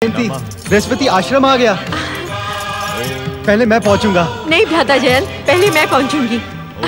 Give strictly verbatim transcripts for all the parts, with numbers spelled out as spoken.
बृहस्पति आश्रम आ गया। पहले मैं पहुंचूंगा। नहीं भ्राता जयंत, पहले मैं पहुंचूंगी।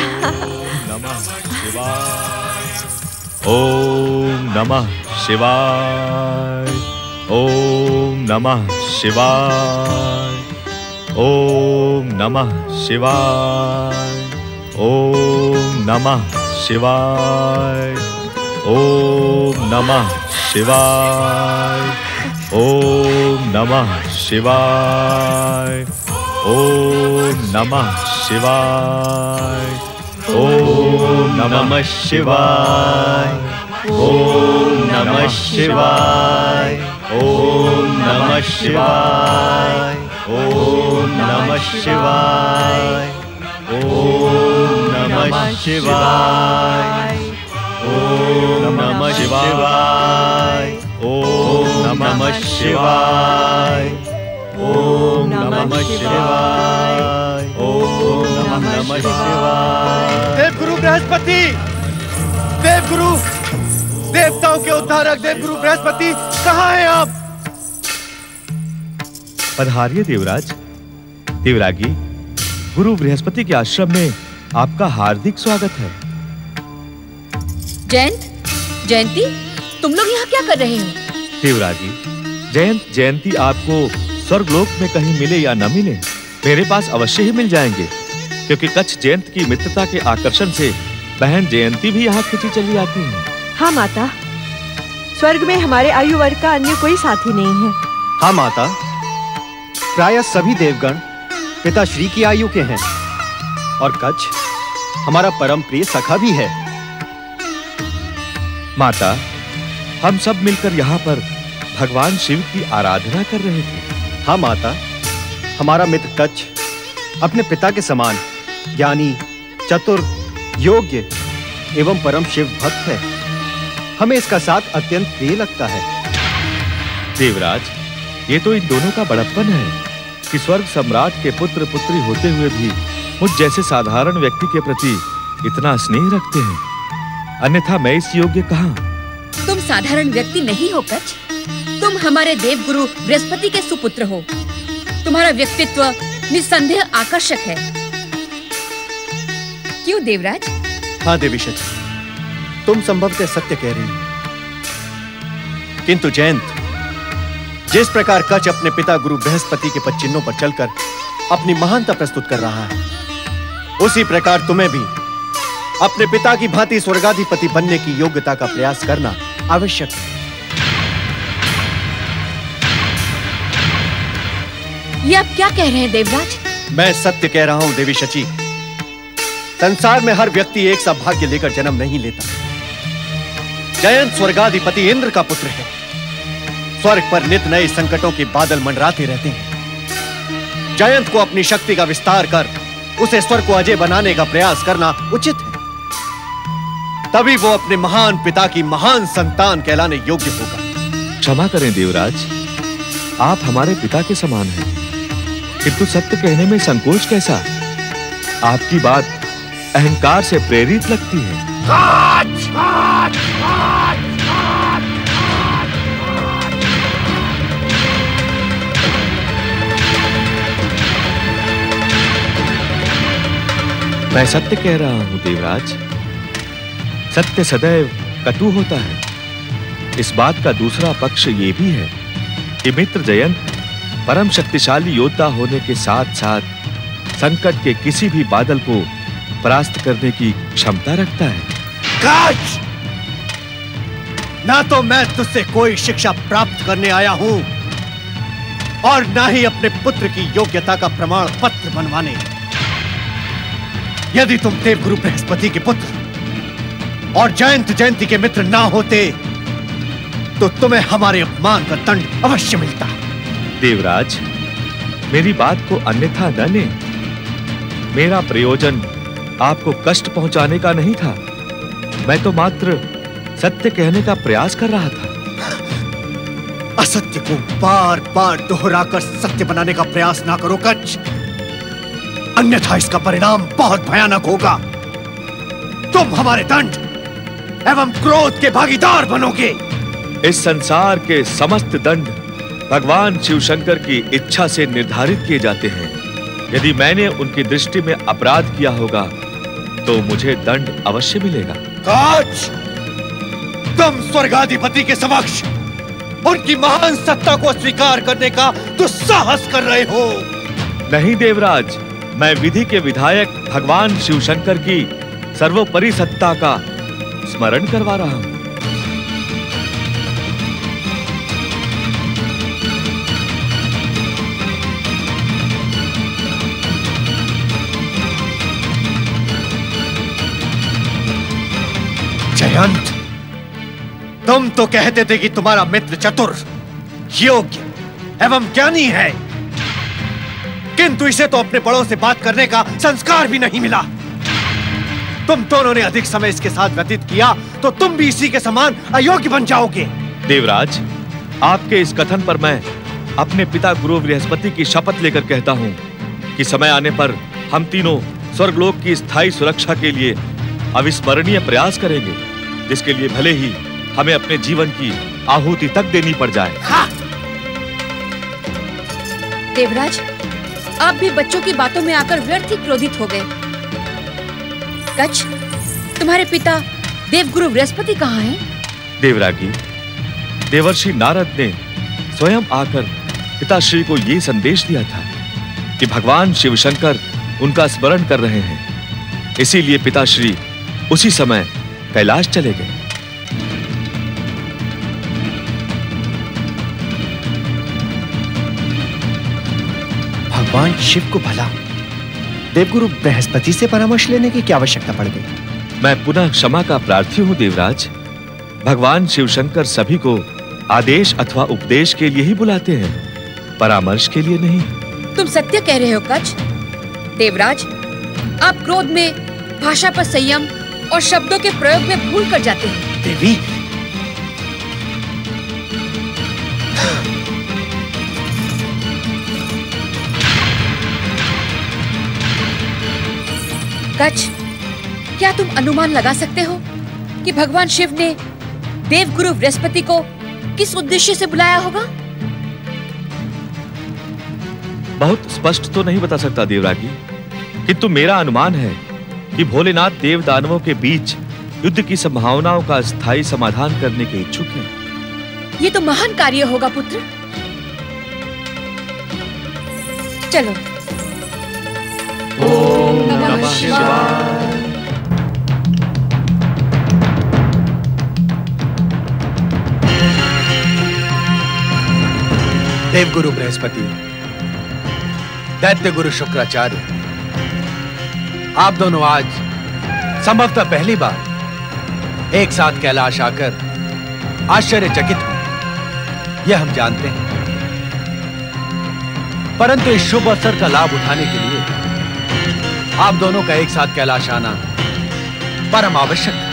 ओम नमः शिवाय। ओम नमः शिवाय। ओम नमः शिवाय। ओम नमः शिवाय। ओम नमः शिवाय। ओम नमः शिवाय। ओम नमः शिवाय। ओम नमः शिवाय। ओम नमः शिवाय। ओम नमः शिवाय। ओम नमः शिवाय। ओम नमः शिवाय। ओम नमः शिवाय। ओम नमः शिवाय। ओम नमः शिवाय। ओम नमः शिवाय। देवगुरु बृहस्पति, देवगुरु, देवताओं के उद्धारक देवगुरु बृहस्पति, कहाँ हैं आप? पधारिए देवराज। देवरागी, गुरु बृहस्पति के आश्रम में आपका हार्दिक स्वागत है। जयंत, जयंती, तुम लोग यहाँ क्या कर रहे हो? देवरागी, जयंत जयंती आपको स्वर्गलोक में कहीं मिले या न मिले, मेरे पास अवश्य ही मिल जाएंगे, क्योंकि कच्छ जयंत की मित्रता के आकर्षण से बहन जयंती भी यहाँ खिंची चली आती है। हाँ माता, स्वर्ग में हमारे आयु वर्ग का अन्य कोई साथी नहीं है। हाँ माता, प्रायः सभी देवगण पिता श्री की आयु के हैं और कच्छ हमारा परम प्रिय सखा भी है। माता, हम सब मिलकर यहाँ पर भगवान शिव की आराधना कर रहे थे। हाँ माता, हमारा मित्र कच्छ अपने पिता के समान ज्ञानी, चतुर, योग्य एवं परम शिव भक्त है। हमें इसका साथ अत्यंत प्रिय लगता है। देवराज, ये तो इन दोनों का बड़प्पन है कि स्वर्ग सम्राट के पुत्र पुत्री होते हुए भी मुझ जैसे साधारण व्यक्ति के प्रति इतना स्नेह रखते हैं, अन्यथा मैं इस योग्य कहाँ? तुम साधारण व्यक्ति नहीं हो कच्छ, तुम हमारे देवगुरु बृहस्पति के सुपुत्र हो। तुम्हारा व्यक्तित्व निस्संदेह आकर्षक है, क्यों देवराज? हाँ देवी शची, तुम संभवतः सत्य कह रही हो, किंतु जयंत, जिस प्रकार कच्छ अपने पिता गुरु बृहस्पति के पदचिन्हों पर चलकर अपनी महानता प्रस्तुत कर रहा है, उसी प्रकार तुम्हें भी अपने पिता की भांति स्वर्गाधिपति बनने की योग्यता का प्रयास करना आवश्यक है। ये आप क्या कह रहे हैं देवराज? मैं सत्य कह रहा हूं देवी शची। संसार में हर व्यक्ति एक सा भाग्य लेकर जन्म नहीं लेता। जयंत स्वर्गाधिपति इंद्र का पुत्र है। स्वर्ग पर नित नए संकटों के बादल मंडराते रहते हैं। जयंत को अपनी शक्ति का विस्तार कर उसे स्वर्ग को अजय बनाने का प्रयास करना उचित है। तभी वो अपने महान पिता की महान संतान कहलाने योग्य होगा। क्षमा करें देवराज, आप हमारे पिता के समान हैं, किंतु सत्य कहने में संकोच कैसा? आपकी बात अहंकार से प्रेरित लगती है। मैं सत्य कह रहा हूं देवराज। सत्य सदैव कटु होता है। इस बात का दूसरा पक्ष ये भी है कि मित्र जयंत परम शक्तिशाली योद्धा होने के साथ साथ संकट के किसी भी बादल को परास्त करने की क्षमता रखता है। कच्छ! ना तो मैं तुझसे कोई शिक्षा प्राप्त करने आया हूं और ना ही अपने पुत्र की योग्यता का प्रमाण पत्र बनवाने। यदि तुम देवगुरु बृहस्पति के पुत्र और जयंत जयंती के मित्र ना होते तो तुम्हें हमारे अपमान का दंड अवश्य मिलता। देवराज, मेरी बात को अन्यथा न लें। मेरा प्रयोजन आपको कष्ट पहुंचाने का नहीं था। मैं तो मात्र सत्य कहने का प्रयास कर रहा था। असत्य को बार बार दोहराकर सत्य बनाने का प्रयास ना करो कच्छ, अन्यथा इसका परिणाम बहुत भयानक होगा। तुम हमारे दंड एवं क्रोध के भागीदार बनोगे। इस संसार के समस्त दंड भगवान शिव शंकर की इच्छा से निर्धारित किए जाते हैं। यदि मैंने उनकी दृष्टि में अपराध किया होगा तो मुझे दंड अवश्य मिलेगा। काच, तुम स्वर्गाधिपति के समक्ष उनकी महान सत्ता को स्वीकार करने का दुस्साहस कर रहे हो। नहीं देवराज, मैं विधि के विधायक भगवान शिव शंकर की सर्वोपरि सत्ता का स्मरण करवा रहा हूं। जयंत, तुम तो कहते थे कि तुम्हारा मित्र चतुर, योग्य एवं ज्ञानी है, किंतु इसे तो अपने बड़ों से बात करने का संस्कार भी नहीं मिला। तुम दोनों ने अधिक समय इसके साथ व्यतीत किया तो तुम भी इसी के समान अयोग्य बन जाओगे। देवराज, आपके इस कथन पर मैं अपने पिता गुरु बृहस्पति की शपथ लेकर कहता हूं कि समय आने पर हम तीनों स्वर्गलोक की स्थायी सुरक्षा के लिए अविस्मरणीय प्रयास करेंगे, जिसके लिए भले ही हमें अपने जीवन की आहुति तक देनी पड़ जाए। हाँ। देवराज, आप भी बच्चों की बातों में आकर व्यर्थ ही क्रोधित हो गए। कच्छ, तुम्हारे पिता देवगुरु बृहस्पति कहाँ हैं? देवरागी, देवर्षि नारद ने स्वयं आकर पिताश्री को ये संदेश दिया था कि भगवान शिव शंकर उनका स्मरण कर रहे हैं। इसीलिए पिताश्री उसी समय कैलाश चले गए। भगवान शिव को भला देवगुरु बृहस्पति से परामर्श लेने की क्या आवश्यकता पड़ गई? मैं पुनः क्षमा का प्रार्थी हूं देवराज। भगवान शिव शंकर सभी को आदेश अथवा उपदेश के लिए ही बुलाते हैं, परामर्श के लिए नहीं। तुम सत्य कह रहे हो कच्छ। देवराज, आप क्रोध में भाषा पर संयम और शब्दों के प्रयोग में भूल कर जाते हैं। देवी, कच्छ, क्या तुम अनुमान लगा सकते हो कि भगवान शिव ने देवगुरु बृहस्पति को किस उद्देश्य से बुलाया होगा? बहुत स्पष्ट तो नहीं बता सकता देवरागी, किंतु मेरा अनुमान है कि भोलेनाथ देव दानवों के बीच युद्ध की संभावनाओं का स्थायी समाधान करने के इच्छुक हैं। ये तो महान कार्य होगा पुत्र। चलो। ओम नमः शिवाय। देवगुरु बृहस्पति, दैत्य गुरु शुक्राचार्य, आप दोनों आज संभवतः पहली बार एक साथ कैलाश आकर आश्चर्यचकित हो, यह हम जानते हैं। परंतु इस शुभ अवसर का लाभ उठाने के लिए आप दोनों का एक साथ कैलाश आना परम आवश्यक है।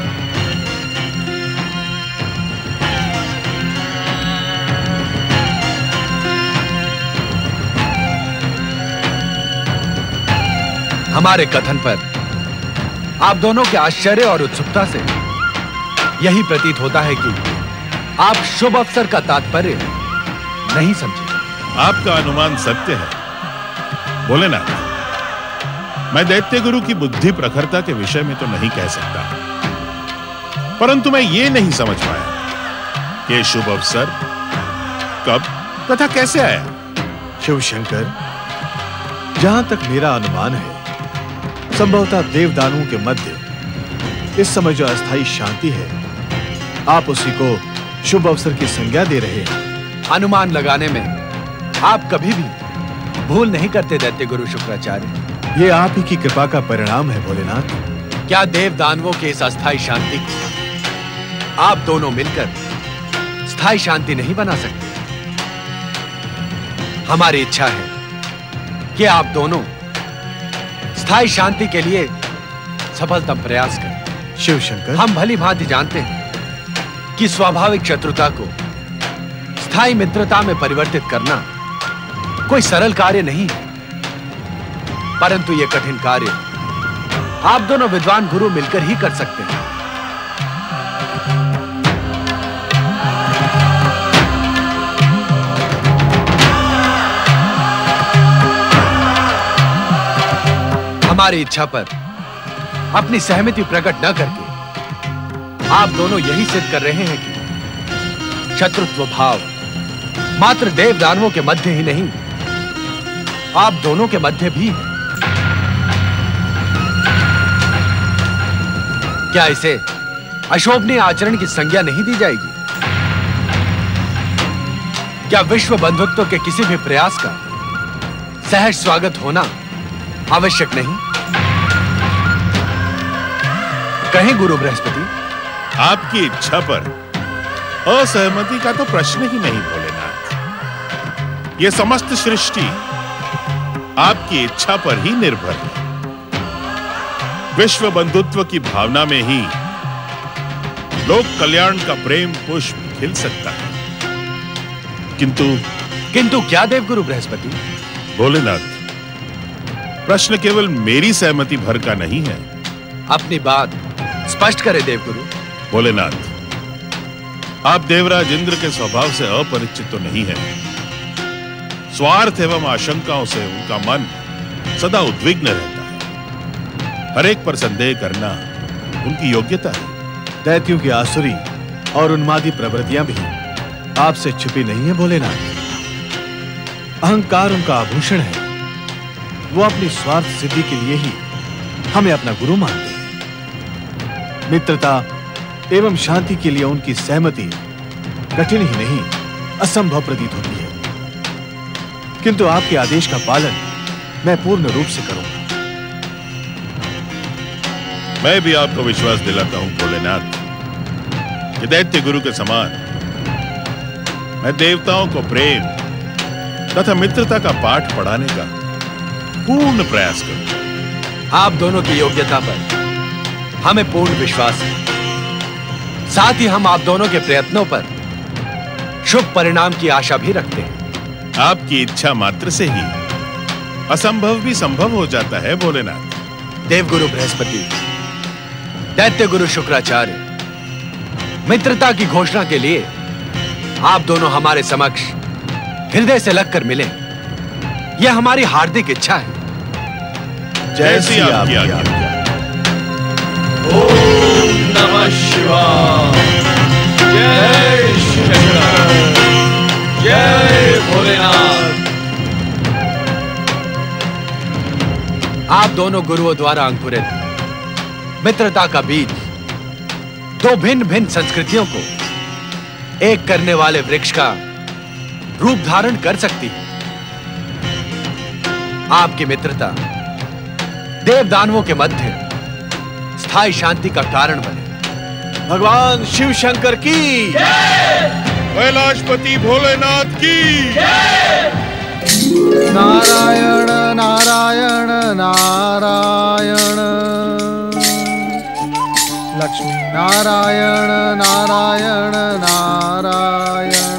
हमारे कथन पर आप दोनों के आश्चर्य और उत्सुकता से यही प्रतीत होता है कि आप शुभ अवसर का तात्पर्य नहीं समझे। आपका अनुमान सत्य है भोलेनाथ। मैं दैत्य गुरु की बुद्धि प्रखरता के विषय में तो नहीं कह सकता, परंतु मैं ये नहीं समझ पाया कि शुभ अवसर कब तथा कैसे आया। शिव शंकर, जहां तक मेरा अनुमान है, संभवतः देवदानवों के मध्य इस समय जो अस्थायी शांति है, आप उसी को शुभ अवसर की संज्ञा दे रहे हैं। अनुमान लगाने में आप कभी भी भूल नहीं करते दैत्य गुरु शुक्राचार्य। ये आप ही की कृपा का परिणाम है भोलेनाथ। क्या देव दानवों के इस अस्थायी शांति को आप दोनों मिलकर स्थायी शांति नहीं बना सकते? हमारी इच्छा है कि आप दोनों स्थायी शांति के लिए सफलतम प्रयास करें। शिव शंकर, हम भली भांति जानते हैं कि स्वाभाविक शत्रुता को स्थायी मित्रता में परिवर्तित करना कोई सरल कार्य नहीं है, परंतु यह कठिन कार्य आप दोनों विद्वान गुरु मिलकर ही कर सकते हैं। हमारी इच्छा पर अपनी सहमति प्रकट न करके आप दोनों यही सिद्ध कर रहे हैं कि शत्रुत्व भाव मात्र देव दानवों के मध्य ही नहीं, आप दोनों के मध्य भी है। क्या इसे अशोभनीय आचरण की संज्ञा नहीं दी जाएगी? क्या विश्व बंधुत्व के किसी भी प्रयास का सहज स्वागत होना आवश्यक नहीं? कहें गुरु बृहस्पति। आपकी इच्छा पर असहमति का तो प्रश्न ही नहीं भोलेनाथ। यह समस्त सृष्टि आपकी इच्छा पर ही निर्भर है। विश्व बंधुत्व की भावना में ही लोक कल्याण का प्रेम पुष्प खिल सकता है। किंतु किंतु क्या देवगुरु बृहस्पति? भोलेनाथ, प्रश्न केवल मेरी सहमति भर का नहीं है। अपनी बात स्पष्ट करें देवगुरु। भोलेनाथ, आप देवराज इंद्र के स्वभाव से अपरिचित तो नहीं है। स्वार्थ एवं आशंकाओं से उनका मन सदा उद्विग्न रहता है। हर एक पर संदेह करना उनकी योग्यता है। दैत्यों की आसुरी और उन्मादी प्रवृत्तियां भी आपसे छिपी नहीं है भोलेनाथ। अहंकार उनका आभूषण है। वो अपनी स्वार्थ सिद्धि के लिए ही हमें अपना गुरु मानते हैं। मित्रता एवं शांति के लिए उनकी सहमति कठिन ही नहीं असंभव प्रतीत होती है। किंतु आपके आदेश का पालन मैं पूर्ण रूप से करूंगा। मैं भी आपको विश्वास दिलाता हूं भोलेनाथ कि दैत्य गुरु के समान मैं देवताओं को प्रेम तथा मित्रता का पाठ पढ़ाने का पूर्ण प्रयास करूंगा। आप दोनों की योग्यता पर हमें पूर्ण विश्वास है। साथ ही हम आप दोनों के प्रयत्नों पर शुभ परिणाम की आशा भी रखते हैं। आपकी इच्छा मात्र से ही असंभव भी संभव हो जाता है भोलेनाथ। देवगुरु बृहस्पति, दैत्य गुरु शुक्राचार्य, मित्रता की घोषणा के लिए आप दोनों हमारे समक्ष हृदय से लगकर मिले। यह हमारी हार्दिक इच्छा है। जैसी आपकी आज्ञा। ओम नमः शिवाय। जय शंकर। जय भोलेनाथ। आप दोनों गुरुओं द्वारा अंकुरित मित्रता का बीज दो भिन्न भिन्न संस्कृतियों को एक करने वाले वृक्ष का रूप धारण कर सकती है। आपकी मित्रता देव दानवों के मध्य स्थायी शांति का कारण बने। भगवान शिव शंकर की, कैलाशपति भोलेनाथ की। नारायण नारायण नारायण। लक्ष्मी नारायण नारायण नारायण।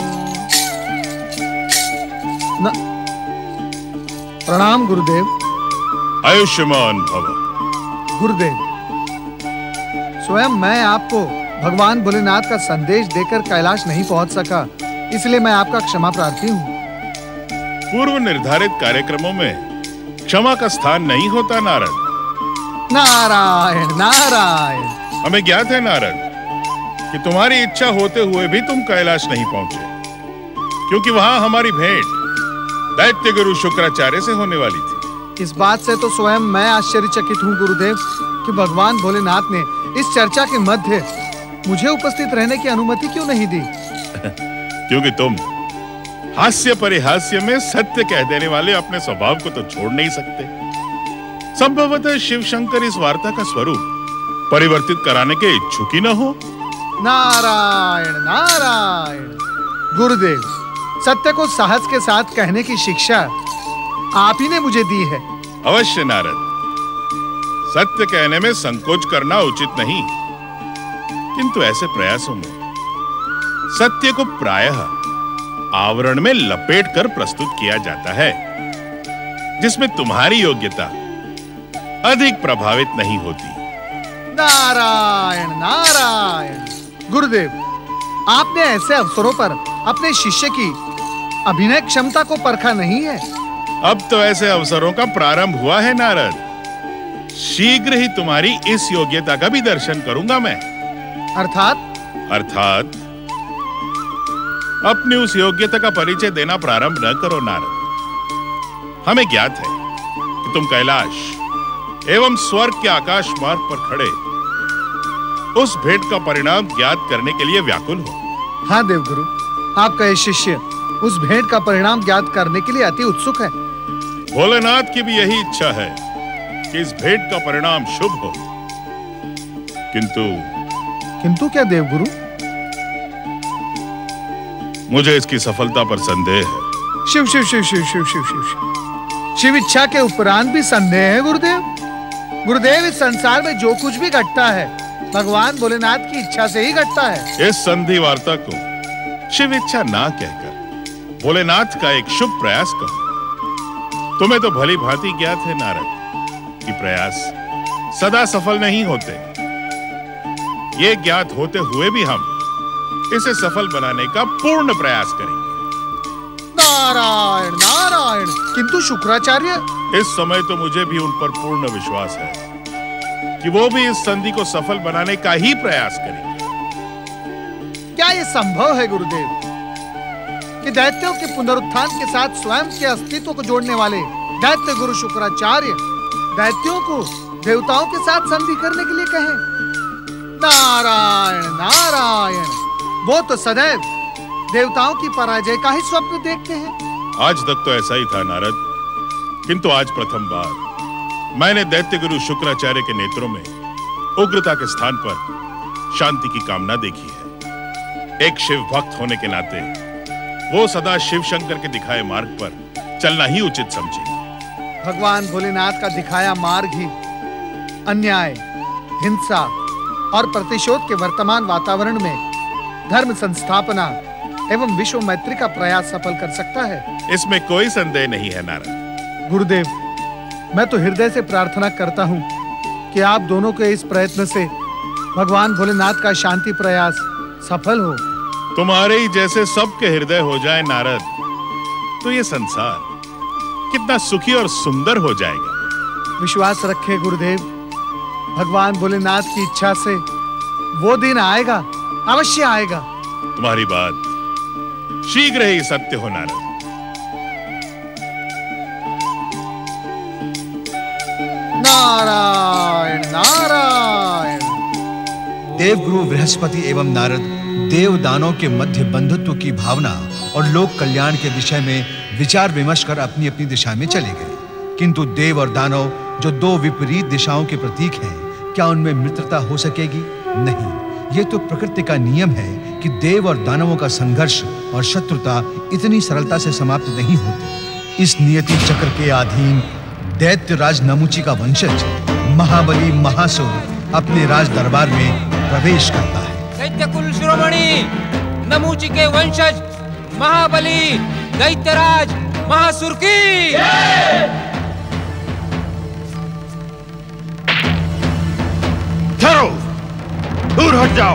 न... प्रणाम गुरुदेव। आयुष्मान भव। गुरुदेव, स्वयं मैं आपको भगवान भोलेनाथ का संदेश देकर कैलाश नहीं पहुंच सका, इसलिए मैं आपका क्षमा प्रार्थी हूँ। पूर्व निर्धारित कार्यक्रमों में क्षमा का स्थान नहीं होता नारद। नारायण नारायण। हमें ज्ञात है नारद कि तुम्हारी इच्छा होते हुए भी तुम कैलाश नहीं पहुंचे, क्योंकि वहां हमारी भेंट दैत्य गुरु शुक्राचार्य से होने वाली थी। इस बात से तो स्वयं मैं आश्चर्यचकित हूँ गुरुदेव कि भगवान भोलेनाथ ने इस चर्चा के मध्य मुझे उपस्थित रहने की अनुमति क्यों नहीं दी? क्योंकि तुम हास्य परिहास्य में सत्य कह देने वाले अपने स्वभाव को तो छोड़ नहीं सकते। संभवतः शिव शंकर इस वार्ता का स्वरूप परिवर्तित कराने के इच्छुक ही न हो। नारायण नारायण। गुरुदेव, सत्य को साहस के साथ कहने की शिक्षा आप ही ने मुझे दी है। अवश्य नारद, सत्य कहने में संकोच करना उचित नहीं, किंतु ऐसे प्रयासों में सत्य को प्रायः आवरण में लपेट कर प्रस्तुत किया जाता है, जिसमें तुम्हारी योग्यता अधिक प्रभावित नहीं होती। नारायण नारायण। गुरुदेव, आपने ऐसे अवसरों पर अपने शिष्य की अभिनय क्षमता को परखा नहीं है। अब तो ऐसे अवसरों का प्रारंभ हुआ है नारद। शीघ्र ही तुम्हारी इस योग्यता का भी दर्शन करूंगा मैं। अर्थात अर्थात अपनी उस योग्यता का परिचय देना प्रारंभ न करो नारद। हमें ज्ञात है कि तुम कैलाश एवं स्वर्ग के आकाश मार्ग पर खड़े उस भेंट का परिणाम ज्ञात करने के लिए व्याकुल हो। हाँ देवगुरु, आपका ये शिष्य उस भेंट का परिणाम ज्ञात करने के लिए अति उत्सुक है। भोलेनाथ की भी यही इच्छा है कि इस भेंट का परिणाम शुभ हो। किंतु किंतु क्या देवगुरु? मुझे इसकी सफलता पर संदेह है। शिव शिव शिव शिव शिव शिव शिव शिव शिव इच्छा के उपरांत भी संदेह है गुरुदेव। गुरुदेव, इस संसार में जो कुछ भी घटता है भगवान भोलेनाथ की इच्छा से ही घटता है। इस संधि वार्ता को शिव इच्छा ना कहकर भोलेनाथ का एक शुभ प्रयास कहो। तुम्हें तो भली भांति ज्ञात है नारद कि प्रयास सदा सफल नहीं होते। ये ज्ञात होते हुए भी हम इसे सफल बनाने का पूर्ण प्रयास करेंगे। नारायण नारायण। किंतु शुक्राचार्य, इस समय तो मुझे भी उन पर पूर्ण विश्वास है कि वो भी इस संधि को सफल बनाने का ही प्रयास करेंगे। क्या यह संभव है गुरुदेव कि दैत्यों के पुनरुत्थान के साथ स्वयं के अस्तित्व को जोड़ने वाले दैत्य गुरु शुक्राचार्य दैत्यों को देवताओं के साथ संधि करने के लिए कहें? नारायण नारायण। वो तो सदैव देवताओं की पराजय का ही स्वप्न देखते हैं। आज तक तो ऐसा ही था नारद, किंतु आज प्रथम बार मैंने दैत्य गुरु शुक्राचार्य के नेत्रों में उग्रता के स्थान पर शांति की कामना देखी है। एक शिव भक्त होने के नाते वो सदा शिव शंकर के दिखाए मार्ग पर चलना ही उचित समझेंगे। भगवान भोलेनाथ का दिखाया मार्ग ही अन्याय, हिंसा और प्रतिशोध के वर्तमान वातावरण में धर्म संस्थापना एवं विश्व मैत्री का प्रयास सफल कर सकता है। इसमें कोई संदेह नहीं है नारद। गुरुदेव, मैं तो हृदय से प्रार्थना करता हूँ कि आप दोनों के इस प्रयत्न से भगवान भोलेनाथ का शांति प्रयास सफल हो। तुम्हारे ही जैसे सबके हृदय हो जाए नारद, तो ये संसार कितना सुखी और सुंदर हो जाएगा। विश्वास रखे गुरुदेव, भगवान भोलेनाथ की इच्छा से वो दिन आएगा, अवश्य आएगा। तुम्हारी बात शीघ्र ही सत्य हो नारद। नारायण नारायण। देवगुरु बृहस्पति एवं नारद देव दानों के मध्य बंधुत्व की भावना और लोक कल्याण के विषय में विचार विमर्श कर अपनी अपनी दिशा में चले गए। किंतु देव और दानव जो दो विपरीत दिशाओं के प्रतीक हैं, क्या उनमें मित्रता हो सकेगी? नहीं। यह तो प्रकृति का नियम है कि देव और दानवों का संघर्ष और शत्रुता इतनी सरलता से समाप्त नहीं होती। इस नियति चक्र के अधीन दैत्य राज नमूची का वंशज महाबली महासुर अपने राज दरबार में प्रवेश करता है। दैत्य कुल शिरोमणि नमूची के वंशज महाबली दैत्यराज महासुर की ठहरो, दूर हट जाओ।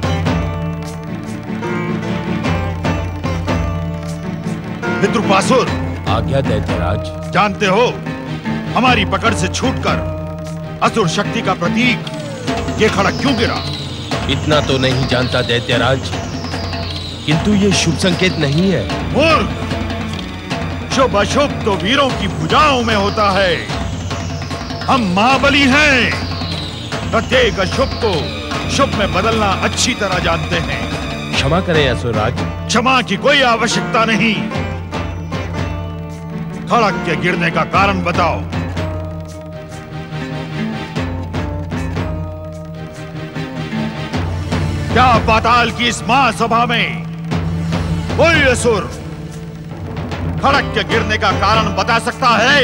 पितृपासुर, आज्ञा दैत्यराज। जानते हो हमारी पकड़ से छूटकर असुर शक्ति का प्रतीक ये खड़ा क्यों गिरा? इतना तो नहीं जानता दैत्यराज, किंतु ये शुभ संकेत नहीं है। मूर्ख, शुभ अशुभ तो वीरों की भुजाओं में होता है। हम महाबली हैं, प्रत्येक अशुभ को शुभ में बदलना अच्छी तरह जानते हैं। क्षमा करें असुरराज। क्षमा की कोई आवश्यकता नहीं। खड़क के गिरने का कारण बताओ। क्या पाताल की इस महासभा में कोई असुर खड़क के गिरने का कारण बता सकता है?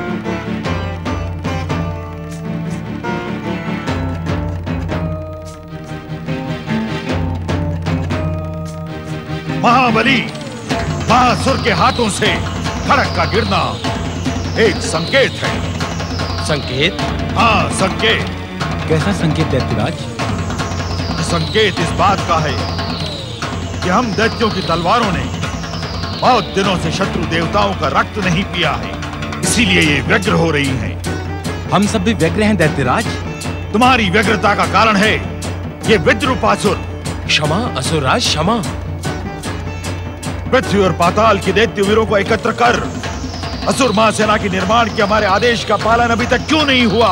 महाबली महासुर के हाथों से खड़क का गिरना एक संकेत है। संकेत? हाँ, संकेत। कैसा संकेत दैत्यराज? संकेत इस बात का है कि हम दैत्यों की तलवारों ने बहुत दिनों से शत्रु देवताओं का रक्त नहीं पिया है, इसीलिए ये व्यग्र हो रही हैं। हम सब भी व्यग्र हैं दैत्यराज। तुम्हारी व्यग्रता का कारण है ये विद्रूपासुर। क्षमा असुरराज क्षमा। पृथ्वी और पाताल के दैत्य वीरों को एकत्र कर असुर महासेना के निर्माण के हमारे आदेश का पालन अभी तक क्यों नहीं हुआ?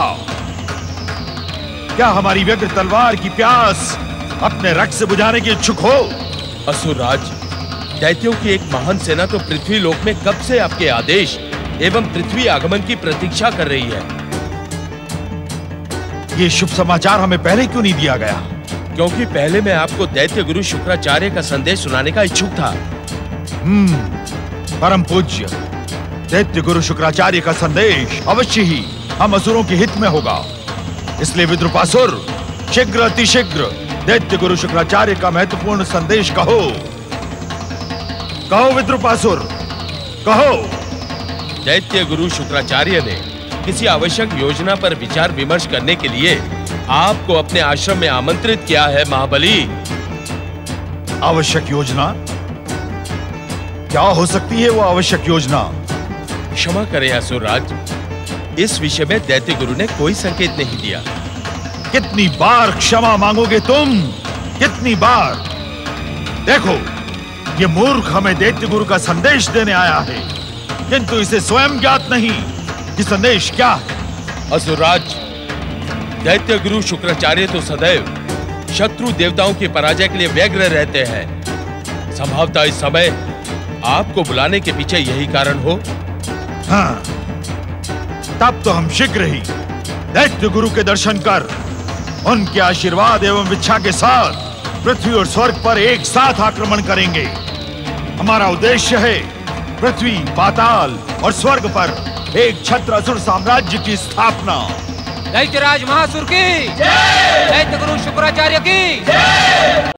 क्या हमारी व्यग्र तलवार की प्यास अपने रक्त से बुझाने की इच्छुक हो? असुरराज, दैत्यों की एक महान सेना तो पृथ्वी लोक में कब से आपके आदेश एवं पृथ्वी आगमन की प्रतीक्षा कर रही है। ये शुभ समाचार हमें पहले क्यों नहीं दिया गया? क्योंकि पहले मैं आपको दैत्य गुरु शुक्राचार्य का संदेश सुनाने का इच्छुक था। हम्म, परम पूज्य, दैत्य गुरु शुक्राचार्य का संदेश अवश्य ही हम असुरों के हित में होगा। इसलिए विद्रूपासुर, शीघ्र अतिशीघ्र दैत्य गुरु शुक्राचार्य का महत्वपूर्ण संदेश कहो। कहो विद्रूपासुर, कहो। दैत्य गुरु शुक्राचार्य ने किसी आवश्यक योजना पर विचार विमर्श करने के लिए आपको अपने आश्रम में आमंत्रित किया है महाबली। आवश्यक योजना? क्या हो सकती है वो आवश्यक योजना? क्षमा करें असुरराज, इस विषय में दैत्य गुरु ने कोई संकेत नहीं दिया। कितनी बार क्षमा मांगोगे तुम? कितनी बार? देखो, ये मूर्ख हमें दैत्य गुरु का संदेश देने आया है, किंतु इसे स्वयं ज्ञात नहीं कि संदेश क्या है। असुरराज, दैत्य गुरु शुक्राचार्य तो सदैव शत्रु देवताओं की पराजय के लिए व्यग्र रहते हैं। संभवतः इस समय आपको बुलाने के पीछे यही कारण हो। हाँ, तब तो हम शीघ्र ही दैत्य गुरु के दर्शन कर उनके आशीर्वाद एवं इच्छा के साथ पृथ्वी और स्वर्ग पर एक साथ आक्रमण करेंगे। हमारा उद्देश्य है पृथ्वी, पाताल और स्वर्ग पर एक छत्र असुर साम्राज्य की स्थापना। दैत्यराज महासुर की जय, दैत्य गुरु शुक्राचार्य की जय।